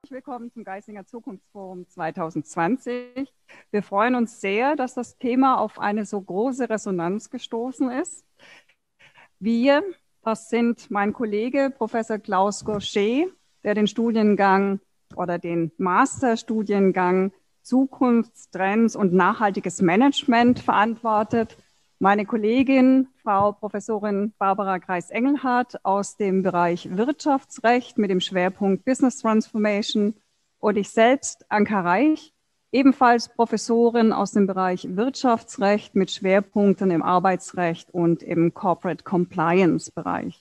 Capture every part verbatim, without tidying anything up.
willkommen zum Geisinger Zukunftsforum zwanzig zwanzig. Wir freuen uns sehr, dass das Thema auf eine so große Resonanz gestoßen ist. Wir, das sind mein Kollege Professor Klaus Gaucher, der den Studiengang oder den Masterstudiengang Zukunftstrends und nachhaltiges Management verantwortet. Meine Kollegin, Frau Professorin Barbara Kreis-Engelhardt aus dem Bereich Wirtschaftsrecht mit dem Schwerpunkt Business Transformation und ich selbst, Anka Reich, ebenfalls Professorin aus dem Bereich Wirtschaftsrecht mit Schwerpunkten im Arbeitsrecht und im Corporate Compliance Bereich.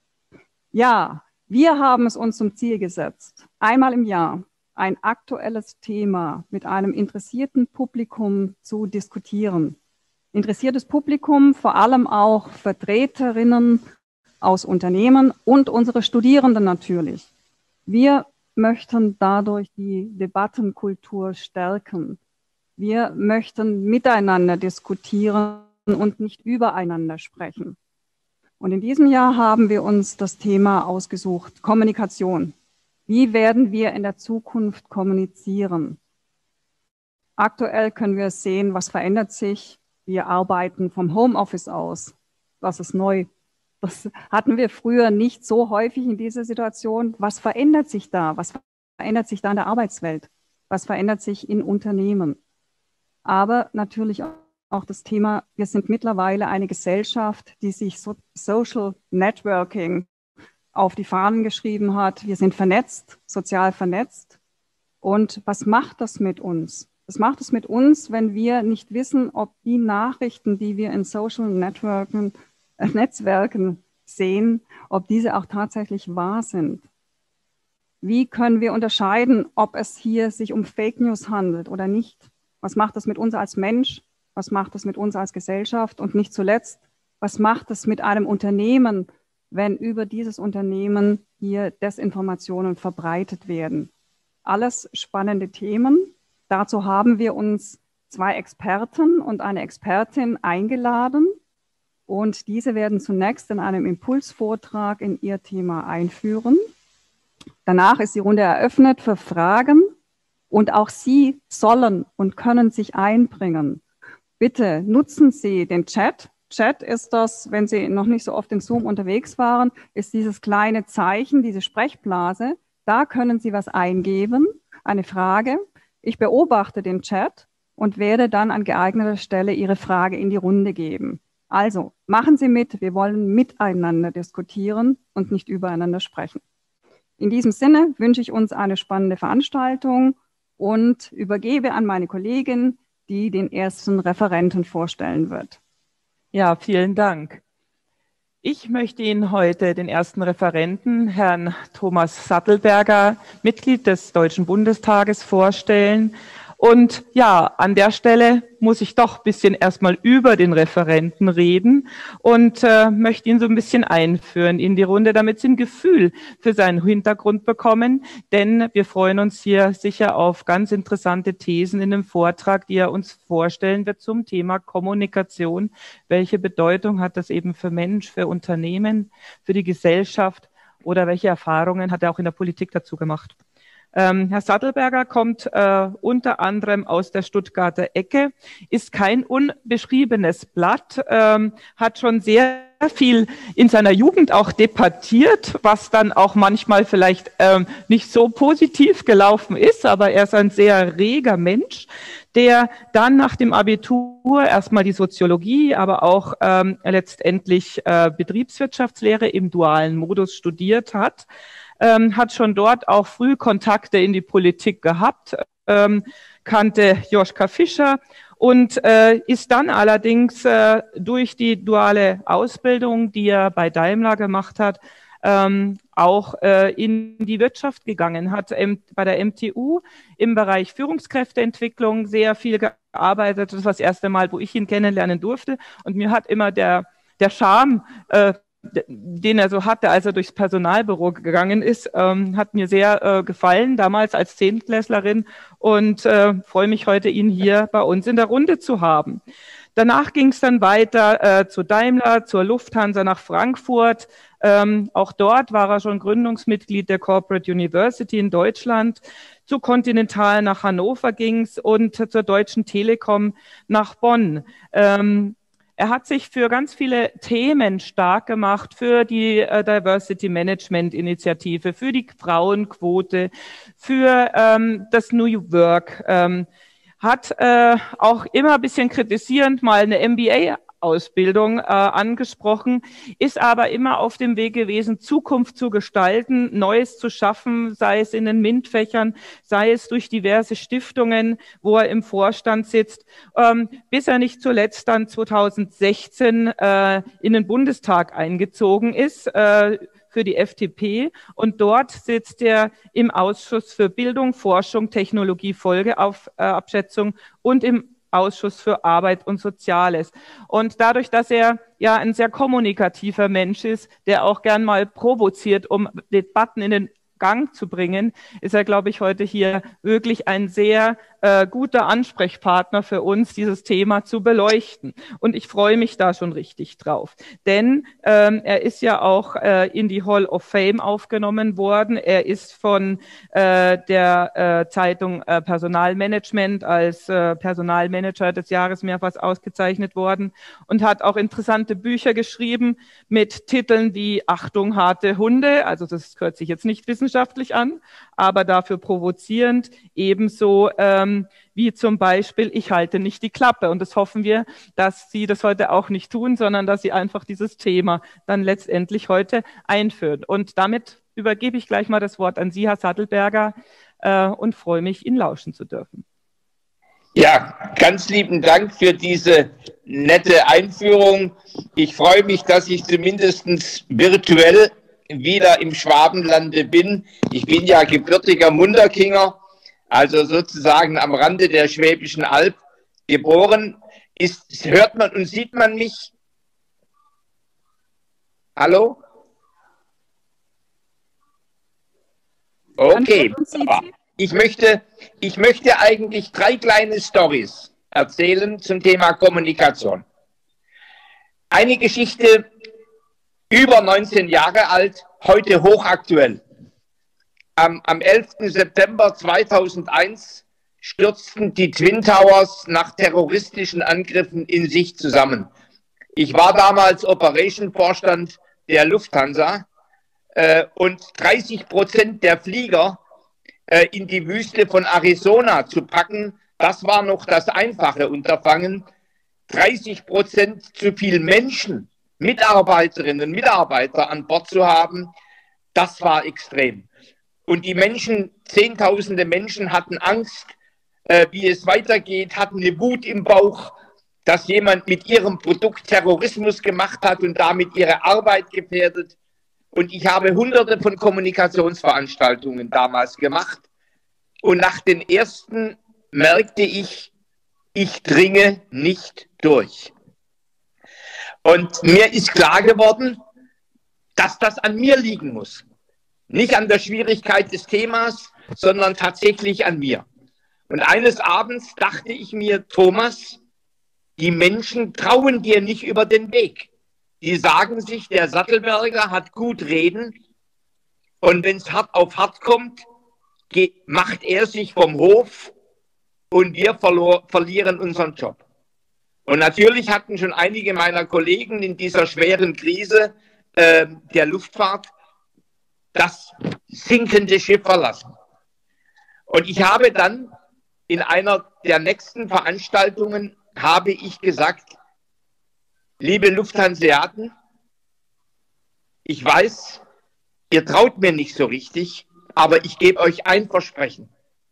Ja, wir haben es uns zum Ziel gesetzt, einmal im Jahr ein aktuelles Thema mit einem interessierten Publikum zu diskutieren. Interessiertes Publikum, vor allem auch Vertreterinnen aus Unternehmen und unsere Studierenden natürlich. Wir möchten dadurch die Debattenkultur stärken. Wir möchten miteinander diskutieren und nicht übereinander sprechen. Und in diesem Jahr haben wir uns das Thema ausgesucht, Kommunikation. Wie werden wir in der Zukunft kommunizieren? Aktuell können wir sehen, was verändert sich. Wir arbeiten vom Homeoffice aus. Das ist neu. Das hatten wir früher nicht so häufig in dieser Situation. Was verändert sich da? Was verändert sich da in der Arbeitswelt? Was verändert sich in Unternehmen? Aber natürlich auch das Thema, wir sind mittlerweile eine Gesellschaft, die sich so Social Networking auf die Fahnen geschrieben hat. Wir sind vernetzt, sozial vernetzt. Und was macht das mit uns? Was macht es mit uns, wenn wir nicht wissen, ob die Nachrichten, die wir in Social Networken, äh, Netzwerken sehen, ob diese auch tatsächlich wahr sind? Wie können wir unterscheiden, ob es hier sich um Fake News handelt oder nicht? Was macht das mit uns als Mensch? Was macht das mit uns als Gesellschaft? Und nicht zuletzt, was macht es mit einem Unternehmen, wenn über dieses Unternehmen hier Desinformationen verbreitet werden? Alles spannende Themen. Dazu haben wir uns zwei Experten und eine Expertin eingeladen und diese werden zunächst in einem Impulsvortrag in ihr Thema einführen. Danach ist die Runde eröffnet für Fragen und auch Sie sollen und können sich einbringen. Bitte nutzen Sie den Chat. Chat ist das, wenn Sie noch nicht so oft in Zoom unterwegs waren, ist dieses kleine Zeichen, diese Sprechblase. Da können Sie was eingeben, eine Frage. Ich beobachte den Chat und werde dann an geeigneter Stelle Ihre Frage in die Runde geben. Also machen Sie mit, wir wollen miteinander diskutieren und nicht übereinander sprechen. In diesem Sinne wünsche ich uns eine spannende Veranstaltung und übergebe an meine Kollegin, die den ersten Referenten vorstellen wird. Ja, vielen Dank. Ich möchte Ihnen heute den ersten Referenten, Herrn Thomas Sattelberger, Mitglied des Deutschen Bundestages, vorstellen. Und ja, an der Stelle muss ich doch ein bisschen erstmal über den Referenten reden und äh, möchte ihn so ein bisschen einführen in die Runde, damit Sie ein Gefühl für seinen Hintergrund bekommen. Denn wir freuen uns hier sicher auf ganz interessante Thesen in dem Vortrag, die er uns vorstellen wird zum Thema Kommunikation. Welche Bedeutung hat das eben für Mensch, für Unternehmen, für die Gesellschaft oder welche Erfahrungen hat er auch in der Politik dazu gemacht? Ähm, Herr Sattelberger kommt äh, unter anderem aus der Stuttgarter Ecke, ist kein unbeschriebenes Blatt, ähm, hat schon sehr viel in seiner Jugend auch debattiert, was dann auch manchmal vielleicht ähm, nicht so positiv gelaufen ist, aber er ist ein sehr reger Mensch, der dann nach dem Abitur erstmal die Soziologie, aber auch ähm, letztendlich äh, Betriebswirtschaftslehre im dualen Modus studiert hat. Ähm, hat schon dort auch früh Kontakte in die Politik gehabt, ähm, kannte Joschka Fischer und äh, ist dann allerdings äh, durch die duale Ausbildung, die er bei Daimler gemacht hat, ähm, auch äh, in die Wirtschaft gegangen, hat ähm, bei der M T U im Bereich Führungskräfteentwicklung sehr viel gearbeitet. Das war das erste Mal, wo ich ihn kennenlernen durfte und mir hat immer der, der Charme äh, den er so hatte, als er durchs Personalbüro gegangen ist, ähm, hat mir sehr äh, gefallen, damals als Zehntklässlerin und äh, freue mich heute, ihn hier bei uns in der Runde zu haben. Danach ging es dann weiter äh, zu Daimler, zur Lufthansa nach Frankfurt. Ähm, auch dort war er schon Gründungsmitglied der Corporate University in Deutschland. Zu Continental nach Hannover ging's und zur Deutschen Telekom nach Bonn. Ähm, Er hat sich für ganz viele Themen stark gemacht, für die äh, Diversity Management Initiative, für die Frauenquote, für ähm, das New Work. Ähm, hat äh, auch immer ein bisschen kritisierend mal eine M B A-Ausbildung äh, angesprochen, ist aber immer auf dem Weg gewesen, Zukunft zu gestalten, Neues zu schaffen, sei es in den MINT-Fächern, sei es durch diverse Stiftungen, wo er im Vorstand sitzt, ähm, bis er nicht zuletzt dann zweitausendsechzehn äh, in den Bundestag eingezogen ist, äh, für die F D P, und dort sitzt er im Ausschuss für Bildung, Forschung, Technologie, Folgeabschätzung und im Ausschuss für Arbeit und Soziales. Und dadurch, dass er ja ein sehr kommunikativer Mensch ist, der auch gern mal provoziert, um Debatten in den Gang zu bringen, ist er, glaube ich, heute hier wirklich ein sehr äh, guter Ansprechpartner für uns, dieses Thema zu beleuchten. Und ich freue mich da schon richtig drauf. Denn ähm, er ist ja auch äh, in die Hall of Fame aufgenommen worden. Er ist von äh, der äh, Zeitung äh, Personalmanagement als äh, Personalmanager des Jahres mehrfach ausgezeichnet worden und hat auch interessante Bücher geschrieben mit Titeln wie Achtung, harte Hunde. Also das hört sich jetzt nicht wissenschaftlich an, aber dafür provozierend, ebenso ähm, wie zum Beispiel Ich halte nicht die Klappe. Und das hoffen wir, dass Sie das heute auch nicht tun, sondern dass Sie einfach dieses Thema dann letztendlich heute einführen. Und damit übergebe ich gleich mal das Wort an Sie, Herr Sattelberger, äh, und freue mich, Ihnen lauschen zu dürfen. Ja, ganz lieben Dank für diese nette Einführung. Ich freue mich, dass ich zumindest virtuell wieder im Schwabenlande bin. Ich bin ja gebürtiger Munderkinger, also sozusagen am Rande der Schwäbischen Alb geboren. Ist, hört man und sieht man mich? Hallo? Okay. Ich möchte, ich möchte eigentlich drei kleine Storys erzählen zum Thema Kommunikation. Eine Geschichte über neunzehn Jahre alt, heute hochaktuell. Am, am elften September zweitausendeins stürzten die Twin Towers nach terroristischen Angriffen in sich zusammen. Ich war damals Operation-Vorstand der Lufthansa äh, und dreißig Prozent der Flieger äh, in die Wüste von Arizona zu packen, das war noch das einfache Unterfangen. dreißig Prozent zu viel Menschen, Mitarbeiterinnen und Mitarbeiter an Bord zu haben, das war extrem. Und die Menschen, zehntausende Menschen hatten Angst, äh, wie es weitergeht, hatten eine Wut im Bauch, dass jemand mit ihrem Produkt Terrorismus gemacht hat und damit ihre Arbeit gefährdet. Und ich habe hunderte von Kommunikationsveranstaltungen damals gemacht. Und nach den ersten merkte ich, ich dringe nicht durch. Und mir ist klar geworden, dass das an mir liegen muss. Nicht an der Schwierigkeit des Themas, sondern tatsächlich an mir. Und eines Abends dachte ich mir, Thomas, die Menschen trauen dir nicht über den Weg. Die sagen sich, der Sattelberger hat gut reden und wenn es hart auf hart kommt, macht er sich vom Hof und wir verlor, verlieren unseren Job. Und natürlich hatten schon einige meiner Kollegen in dieser schweren Krise äh, der Luftfahrt das sinkende Schiff verlassen. Und ich habe dann in einer der nächsten Veranstaltungen habe ich gesagt, liebe Lufthanseaten, ich weiß, ihr traut mir nicht so richtig, aber ich gebe euch ein Versprechen.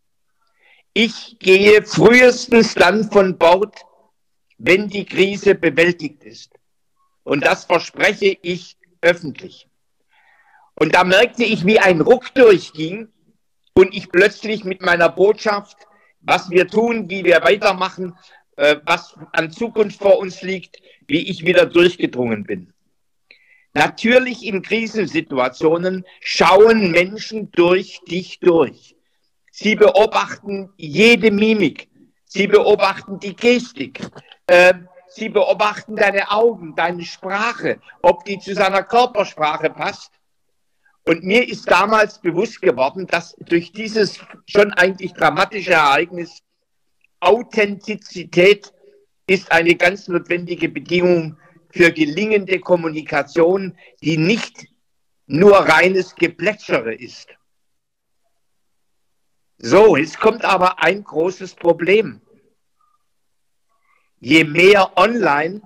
Ich gehe frühestens dann von Bord, wenn die Krise bewältigt ist. Und das verspreche ich öffentlich. Und da merkte ich, wie ein Ruck durchging und ich plötzlich mit meiner Botschaft, was wir tun, wie wir weitermachen, äh, was an Zukunft vor uns liegt, wie ich wieder durchgedrungen bin. Natürlich in Krisensituationen schauen Menschen durch dich durch. Sie beobachten jede Mimik, sie beobachten die Gestik, äh, sie beobachten deine Augen, deine Sprache, ob die zu seiner Körpersprache passt. Und mir ist damals bewusst geworden, dass durch dieses schon eigentlich dramatische Ereignis Authentizität ist eine ganz notwendige Bedingung für gelingende Kommunikation, die nicht nur reines Geplätschere ist. So, jetzt kommt aber ein großes Problem. Je mehr online,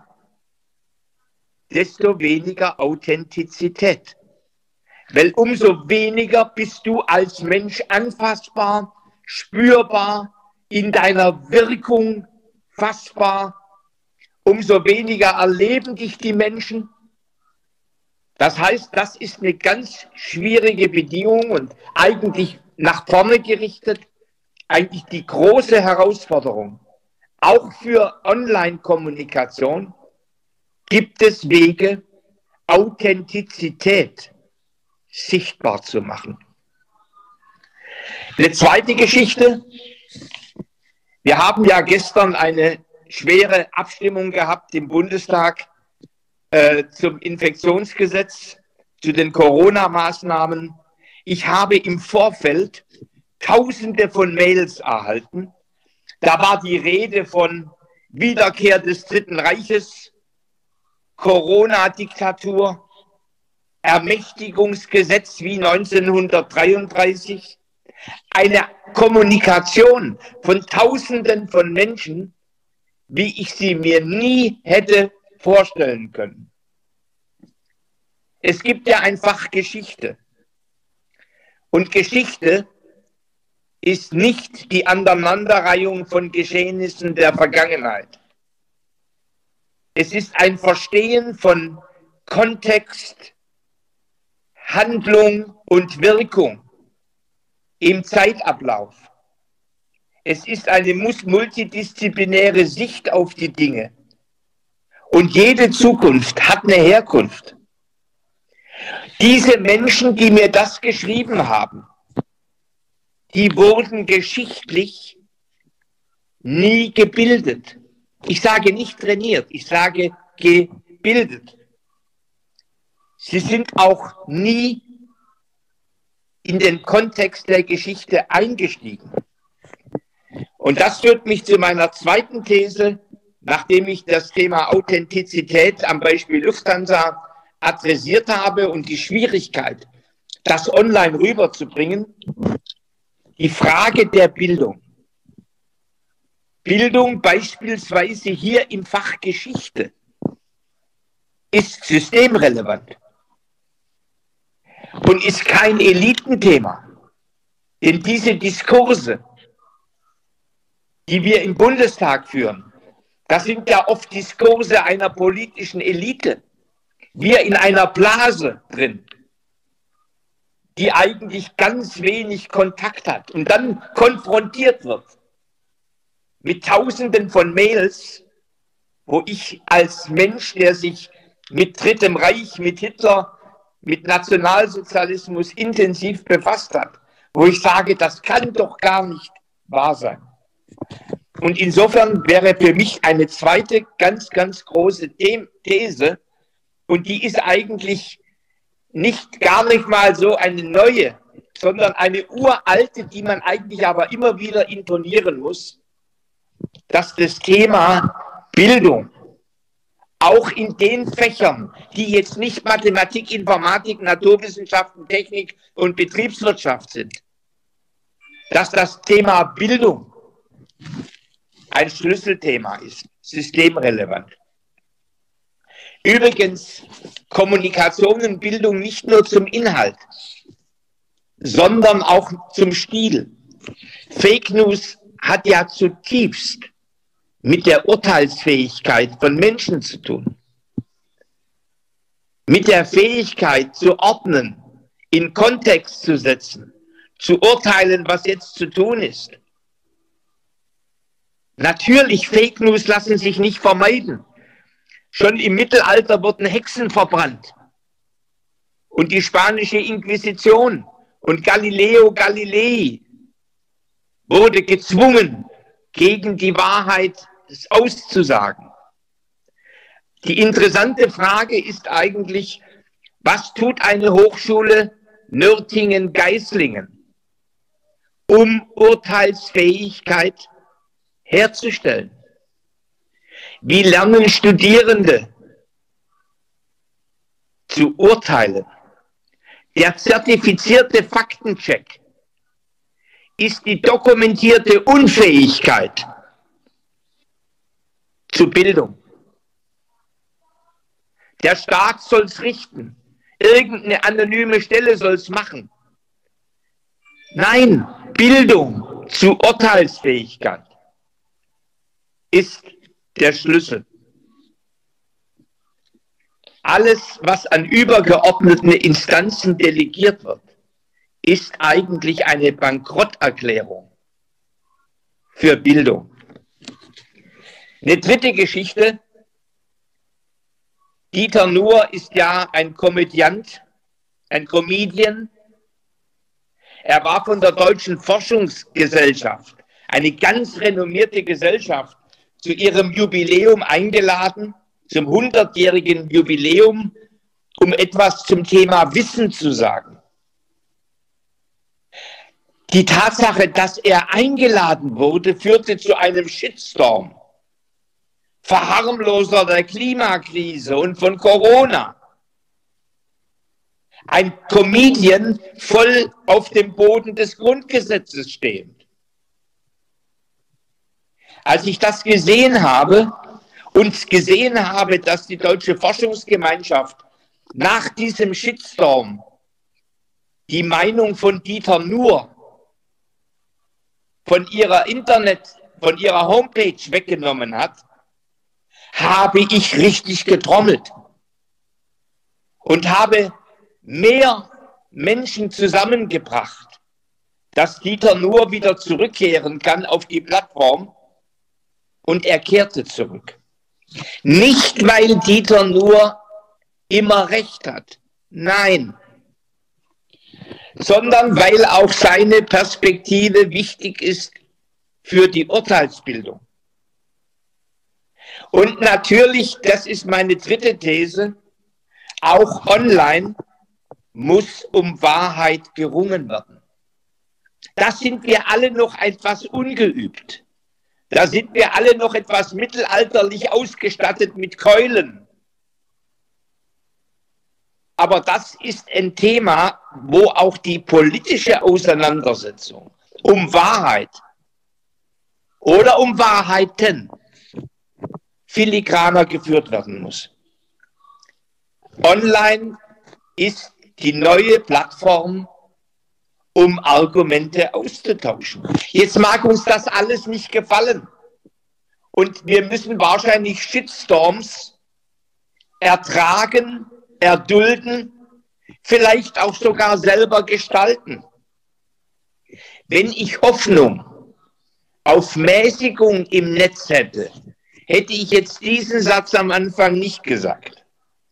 desto weniger Authentizität. Weil umso weniger bist du als Mensch anfassbar, spürbar, in deiner Wirkung fassbar. Umso weniger erleben dich die Menschen. Das heißt, das ist eine ganz schwierige Bedingung und eigentlich nach vorne gerichtet, eigentlich die große Herausforderung. Auch für Online-Kommunikation gibt es Wege, Authentizität sichtbar zu machen. Eine zweite Geschichte. Wir haben ja gestern eine schwere Abstimmung gehabt im Bundestag äh, zum Infektionsgesetz, zu den Corona-Maßnahmen. Ich habe im Vorfeld Tausende von Mails erhalten. Da war die Rede von Wiederkehr des Dritten Reiches, Corona-Diktatur, Ermächtigungsgesetz wie neunzehnhundertdreiunddreißig, eine Kommunikation von Tausenden von Menschen, wie ich sie mir nie hätte vorstellen können. Es gibt ja ein Fach Geschichte. Und Geschichte ist nicht die Aneinanderreihung von Geschehnissen der Vergangenheit. Es ist ein Verstehen von Kontext, Handlung und Wirkung im Zeitablauf. Es ist eine multidisziplinäre Sicht auf die Dinge. Und jede Zukunft hat eine Herkunft. Diese Menschen, die mir das geschrieben haben, die wurden geschichtlich nie gebildet. Ich sage nicht trainiert, ich sage gebildet. Sie sind auch nie in den Kontext der Geschichte eingestiegen. Und das führt mich zu meiner zweiten These, nachdem ich das Thema Authentizität am Beispiel Lufthansa adressiert habe und die Schwierigkeit, das online rüberzubringen, die Frage der Bildung. Bildung beispielsweise hier im Fach Geschichte ist systemrelevant und ist kein Elitenthema. Denn diese Diskurse, die wir im Bundestag führen, das sind ja oft Diskurse einer politischen Elite. Wir in einer Blase drin, die eigentlich ganz wenig Kontakt hat und dann konfrontiert wird mit Tausenden von Mails, wo ich als Mensch, der sich mit Drittem Reich, mit Hitler, mit Nationalsozialismus intensiv befasst hat, wo ich sage, das kann doch gar nicht wahr sein. Und insofern wäre für mich eine zweite ganz, ganz große These, und die ist eigentlich nicht gar nicht mal so eine neue, sondern eine uralte, die man eigentlich aber immer wieder intonieren muss, dass das Thema Bildung auch in den Fächern, die jetzt nicht Mathematik, Informatik, Naturwissenschaften, Technik und Betriebswirtschaft sind, dass das Thema Bildung ein Schlüsselthema ist, systemrelevant. Übrigens, Kommunikation und Bildung nicht nur zum Inhalt, sondern auch zum Stil. Fake News hat ja zutiefst mit der Urteilsfähigkeit von Menschen zu tun. Mit der Fähigkeit zu ordnen, in Kontext zu setzen, zu urteilen, was jetzt zu tun ist. Natürlich, Fake News lassen sich nicht vermeiden. Schon im Mittelalter wurden Hexen verbrannt. Und die spanische Inquisition und Galileo Galilei wurde gezwungen, gegen die Wahrheit auszusagen. Die interessante Frage ist eigentlich, was tut eine Hochschule Nürtingen-Geislingen, um Urteilsfähigkeit herzustellen? Wie lernen Studierende zu urteilen? Der zertifizierte Faktencheck ist die dokumentierte Unfähigkeit zu Bildung. Der Staat soll es richten. Irgendeine anonyme Stelle soll es machen. Nein, Bildung zu Urteilsfähigkeit ist der Schlüssel. Alles, was an übergeordneten Instanzen delegiert wird, ist eigentlich eine Bankrotterklärung für Bildung. Eine dritte Geschichte. Dieter Nuhr ist ja ein Komödiant, ein Comedian. Er war von der Deutschen Forschungsgesellschaft, eine ganz renommierte Gesellschaft, zu ihrem Jubiläum eingeladen, zum hundertjährigen Jubiläum, um etwas zum Thema Wissen zu sagen. Die Tatsache, dass er eingeladen wurde, führte zu einem Shitstorm. Verharmloser der Klimakrise und von Corona. Ein Comedian voll auf dem Boden des Grundgesetzes stehend. Als ich das gesehen habe und gesehen habe, dass die Deutsche Forschungsgemeinschaft nach diesem Shitstorm die Meinung von Dieter Nuhr von ihrer Internet, von ihrer Homepage weggenommen hat, habe ich richtig getrommelt und habe mehr Menschen zusammengebracht, dass Dieter Nuhr wieder zurückkehren kann auf die Plattform, und er kehrte zurück. Nicht, weil Dieter Nuhr immer recht hat, nein, sondern weil auch seine Perspektive wichtig ist für die Urteilsbildung. Und natürlich, das ist meine dritte These, auch online muss um Wahrheit gerungen werden. Da sind wir alle noch etwas ungeübt. Da sind wir alle noch etwas mittelalterlich ausgestattet mit Keulen. Aber das ist ein Thema, wo auch die politische Auseinandersetzung um Wahrheit oder um Wahrheiten filigraner geführt werden muss. Online ist die neue Plattform, um Argumente auszutauschen. Jetzt mag uns das alles nicht gefallen. Und wir müssen wahrscheinlich Shitstorms ertragen, erdulden, vielleicht auch sogar selber gestalten. Wenn ich Hoffnung auf Mäßigung im Netz hätte, hätte ich jetzt diesen Satz am Anfang nicht gesagt.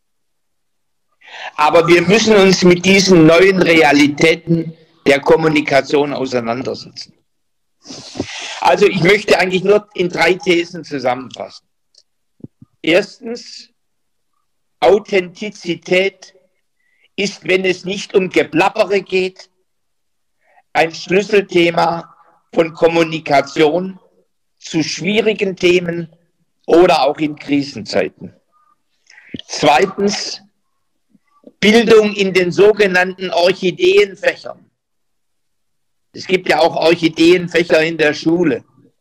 Aber wir müssen uns mit diesen neuen Realitäten der Kommunikation auseinandersetzen. Also ich möchte eigentlich nur in drei Thesen zusammenfassen. Erstens, Authentizität ist, wenn es nicht um Geplappere geht, ein Schlüsselthema von Kommunikation zu schwierigen Themen oder auch in Krisenzeiten. Zweitens, Bildung in den sogenannten Orchideenfächern. Es gibt ja auch Orchideenfächer in der Schule.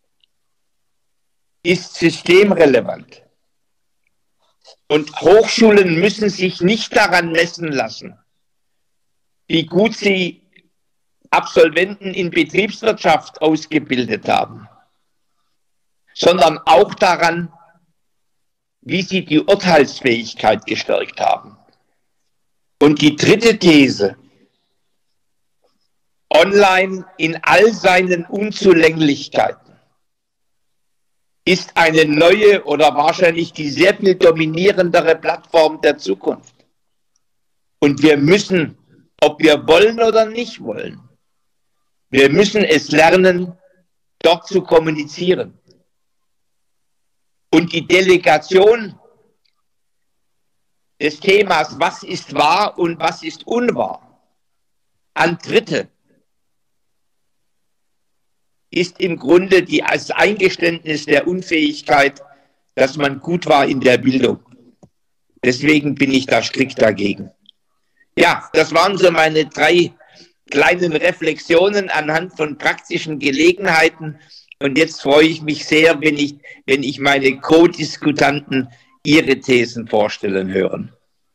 Ist systemrelevant. Und Hochschulen müssen sich nicht daran messen lassen, wie gut sie Absolventen in Betriebswirtschaft ausgebildet haben, sondern auch daran, wie sie die Urteilsfähigkeit gestärkt haben. Und die dritte These, online in all seinen Unzulänglichkeiten, ist eine neue oder wahrscheinlich die sehr viel dominierendere Plattform der Zukunft. Und wir müssen, ob wir wollen oder nicht wollen, wir müssen es lernen, dort zu kommunizieren. Und die Delegation des Themas, was ist wahr und was ist unwahr, an Dritte, ist im Grunde die, das Eingeständnis der Unfähigkeit, dass man gut war in der Bildung. Deswegen bin ich da strikt dagegen. Ja, das waren so meine drei kleinen Reflexionen anhand von praktischen Gelegenheiten. Und jetzt freue ich mich sehr, wenn ich, wenn ich meine Co-Diskutanten ihre Thesen vorstellen hören.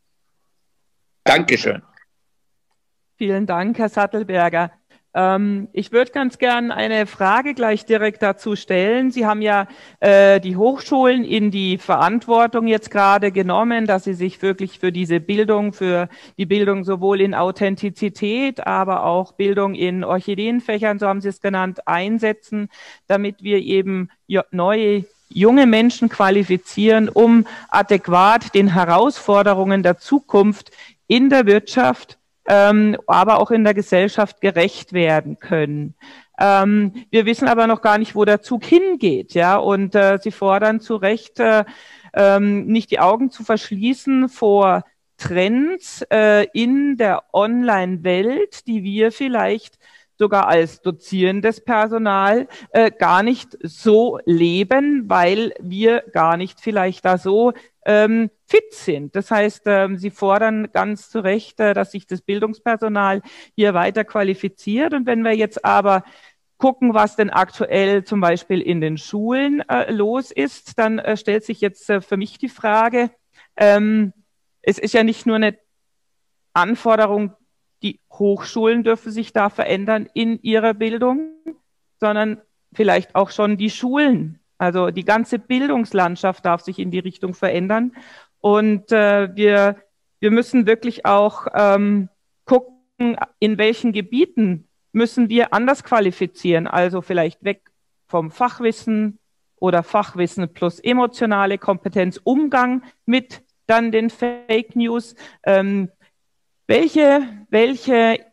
Dankeschön. Vielen Dank, Herr Sattelberger. Ähm, ich würde ganz gern eine Frage gleich direkt dazu stellen. Sie haben ja äh, die Hochschulen in die Verantwortung jetzt gerade genommen, dass sie sich wirklich für diese Bildung, für die Bildung sowohl in Authentizität, aber auch Bildung in Orchideenfächern, so haben Sie es genannt, einsetzen, damit wir eben neue junge Menschen qualifizieren, um adäquat den Herausforderungen der Zukunft in der Wirtschaft, ähm, aber auch in der Gesellschaft gerecht werden können. Ähm, wir wissen aber noch gar nicht, wo der Zug hingeht, ja, und äh, Sie fordern zu Recht, äh, ähm, nicht die Augen zu verschließen vor Trends äh, in der Online-Welt, die wir vielleicht sogar als dozierendes Personal äh, gar nicht so leben, weil wir gar nicht vielleicht da so ähm, fit sind. Das heißt, ähm, Sie fordern ganz zu Recht, äh, dass sich das Bildungspersonal hier weiter qualifiziert. Und wenn wir jetzt aber gucken, was denn aktuell zum Beispiel in den Schulen äh, los ist, dann äh, stellt sich jetzt äh, für mich die Frage, ähm, es ist ja nicht nur eine Anforderung, die Hochschulen dürfen sich da verändern in ihrer Bildung, sondern vielleicht auch schon die Schulen. Also die ganze Bildungslandschaft darf sich in die Richtung verändern. Und äh, wir, wir müssen wirklich auch ähm, gucken, in welchen Gebieten müssen wir anders qualifizieren. Also vielleicht weg vom Fachwissen oder Fachwissen plus emotionale Kompetenz, Umgang mit dann den Fake News. Ähm, Welche, welche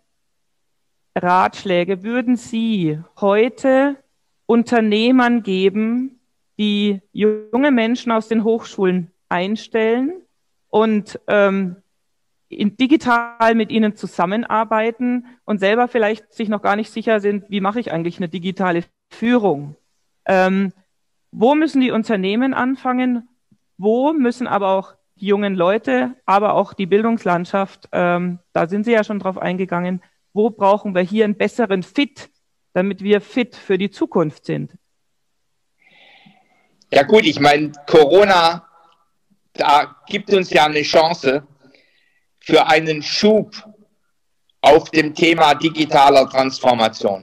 Ratschläge würden Sie heute Unternehmern geben, die junge Menschen aus den Hochschulen einstellen und ähm, in, digital mit ihnen zusammenarbeiten und selber vielleicht sich noch gar nicht sicher sind, wie mache ich eigentlich eine digitale Führung? Ähm, wo müssen die Unternehmen anfangen? Wo müssen aber auch die jungen Leute, aber auch die Bildungslandschaft, ähm, da sind Sie ja schon drauf eingegangen, wo brauchen wir hier einen besseren Fit, damit wir fit für die Zukunft sind? Ja gut, ich meine, Corona, da gibt uns ja eine Chance für einen Schub auf dem Thema digitaler Transformation.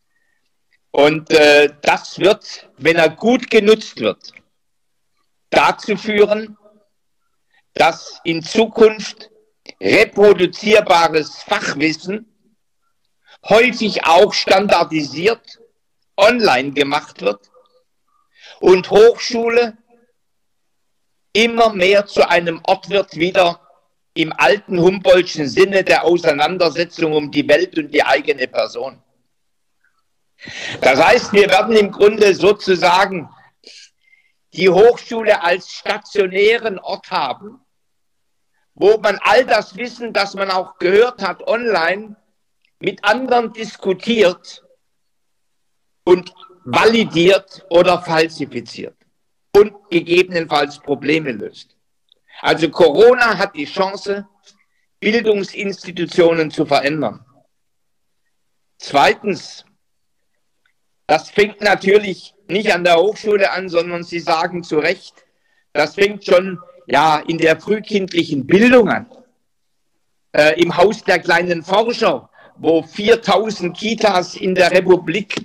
Und äh, das wird, wenn er gut genutzt wird, dazu führen, dass in Zukunft reproduzierbares Fachwissen häufig auch standardisiert online gemacht wird und Hochschule immer mehr zu einem Ort wird, wieder im alten Humboldtschen Sinne der Auseinandersetzung um die Welt und die eigene Person. Das heißt, wir werden im Grunde sozusagen die Hochschule als stationären Ort haben, wo man all das Wissen, das man auch gehört hat online, mit anderen diskutiert und validiert oder falsifiziert und gegebenenfalls Probleme löst. Also Corona hat die Chance, Bildungsinstitutionen zu verändern. Zweitens, das fängt natürlich nicht an der Hochschule an, sondern Sie sagen zu Recht, das fängt schon ja, in der frühkindlichen Bildung an. Äh, Im Haus der kleinen Forscher, wo viertausend Kitas in der Republik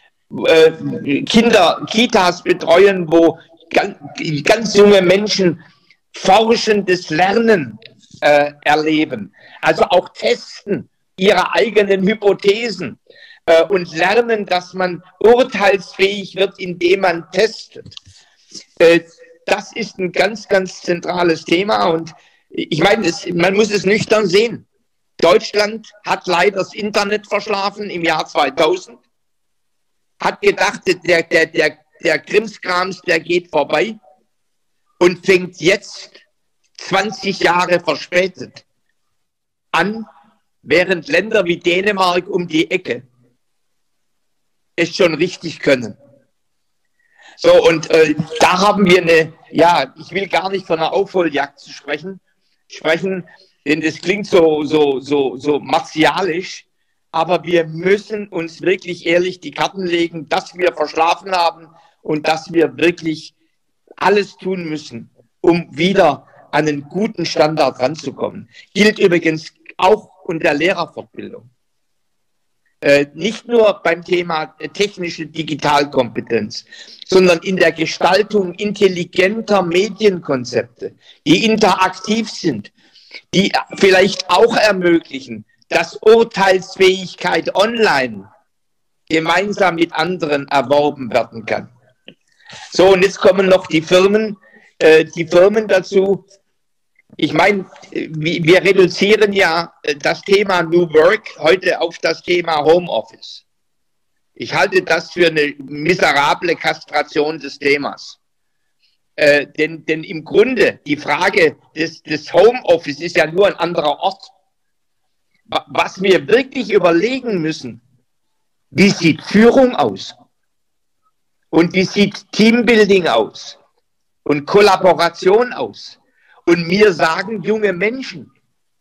äh, Kinder, Kitas betreuen, wo ganz, ganz junge Menschen forschendes Lernen äh, erleben. Also auch testen ihre eigenen Hypothesen äh, und lernen, dass man urteilsfähig wird, indem man testet. Äh, das ist ein ganz, ganz zentrales Thema und ich meine, es, man muss es nüchtern sehen. Deutschland hat leider das Internet verschlafen im Jahr zweitausend, hat gedacht, der, der, der, der Krimskrams, der geht vorbei und fängt jetzt zwanzig Jahre verspätet an, während Länder wie Dänemark um die Ecke es schon richtig können. So, und äh, da haben wir eine, ja, ich will gar nicht von einer Aufholjagd zu sprechen, sprechen, denn das klingt so, so, so, so martialisch, aber wir müssen uns wirklich ehrlich die Karten legen, dass wir verschlafen haben und dass wir wirklich alles tun müssen, um wieder an einen guten Standard ranzukommen. Gilt übrigens auch unter der Lehrerfortbildung. Äh, nicht nur beim Thema äh, technische Digitalkompetenz, sondern in der Gestaltung intelligenter Medienkonzepte, die interaktiv sind, die vielleicht auch ermöglichen, dass Urteilsfähigkeit online gemeinsam mit anderen erworben werden kann. So, und jetzt kommen noch die Firmen, äh, die Firmen dazu. Ich meine, wir reduzieren ja das Thema New Work heute auf das Thema Homeoffice. Ich halte das für eine miserable Kastration des Themas. Äh, denn, denn im Grunde die Frage des, des Homeoffice ist ja nur ein anderer Ort. Was wir wirklich überlegen müssen, wie sieht Führung aus? Und wie sieht Teambuilding aus? Und Kollaboration aus? Und mir sagen junge Menschen,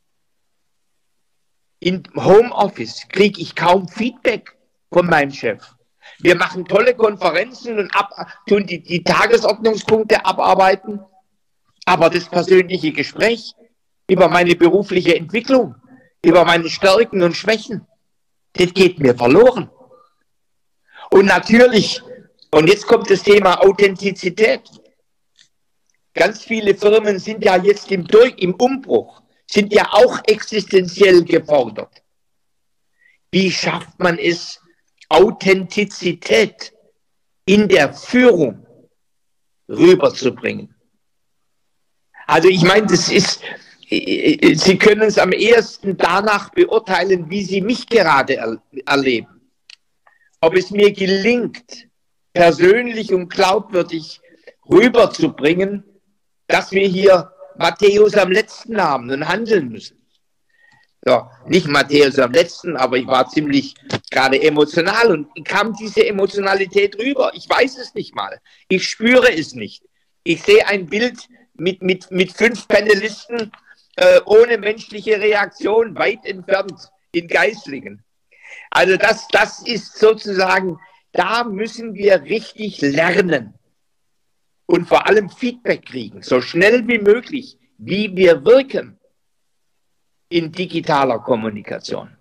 im Homeoffice kriege ich kaum Feedback von meinem Chef. Wir machen tolle Konferenzen und ab, tun die, die Tagesordnungspunkte abarbeiten, aber das persönliche Gespräch über meine berufliche Entwicklung, über meine Stärken und Schwächen, das geht mir verloren. Und natürlich, und jetzt kommt das Thema Authentizität. Ganz viele Firmen sind ja jetzt im, Durch im Umbruch, sind ja auch existenziell gefordert. Wie schafft man es, Authentizität in der Führung rüberzubringen? Also ich meine, das ist, Sie können es am ehesten danach beurteilen, wie Sie mich gerade er erleben. Ob es mir gelingt, persönlich und glaubwürdig rüberzubringen, dass wir hier Matthäus am letzten haben und handeln müssen. Ja, nicht Matthäus am letzten, aber ich war ziemlich gerade emotional und kam diese Emotionalität rüber. Ich weiß es nicht mal. Ich spüre es nicht. Ich sehe ein Bild mit, mit, mit fünf Panelisten äh, ohne menschliche Reaktion, weit entfernt in Geislingen. Also das, das ist sozusagen, da müssen wir richtig lernen. Und vor allem Feedback kriegen, so schnell wie möglich, wie wir wirken in digitaler Kommunikation.